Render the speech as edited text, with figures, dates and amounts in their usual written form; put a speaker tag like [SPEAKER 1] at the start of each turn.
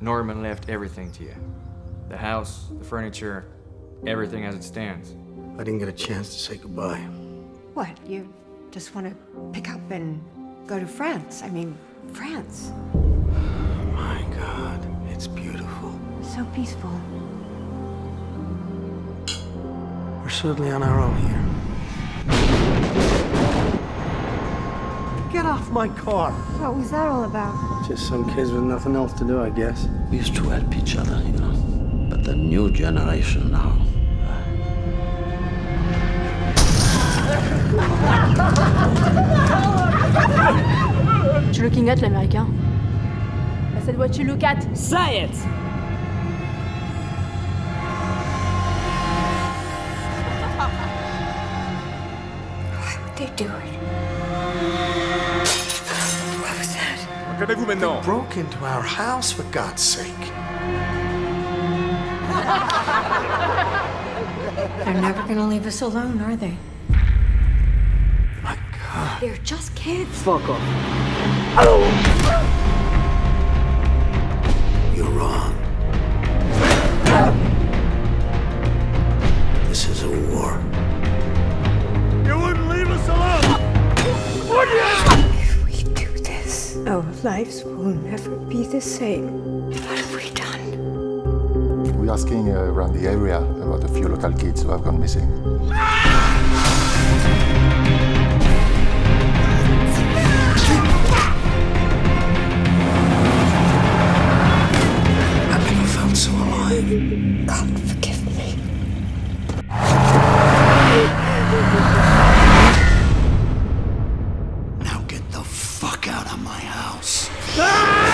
[SPEAKER 1] Norman left everything to you. The house, the furniture, everything as it stands.
[SPEAKER 2] I didn't get a chance to say goodbye.
[SPEAKER 3] What, you just want to pick up and go to France? I mean, France.
[SPEAKER 2] My God, it's beautiful.
[SPEAKER 3] So peaceful.
[SPEAKER 2] We're certainly on our own here. Get off my car!
[SPEAKER 3] What was that all about?
[SPEAKER 2] Just some kids with nothing else to do, I guess.
[SPEAKER 4] We used to help each other, you know. But the new generation now.
[SPEAKER 5] Tu looking at l'américain? I said what you look at. Say it!
[SPEAKER 3] Why would they do it? What was that?
[SPEAKER 6] Regardez-vous maintenant.
[SPEAKER 2] They broke into our house, for God's sake.
[SPEAKER 3] They're never gonna leave us alone, are they?
[SPEAKER 2] My God.
[SPEAKER 3] They're just kids.
[SPEAKER 2] Fuck off. You're wrong. This is a war.
[SPEAKER 6] You wouldn't leave us alone! Would you?
[SPEAKER 3] If we do this, our lives will never be the same. What have we done?
[SPEAKER 7] We're asking around the area about a few local kids who have gone missing.
[SPEAKER 2] I've never felt so alive.
[SPEAKER 3] God, forgive me.
[SPEAKER 2] Now get the fuck out of my house.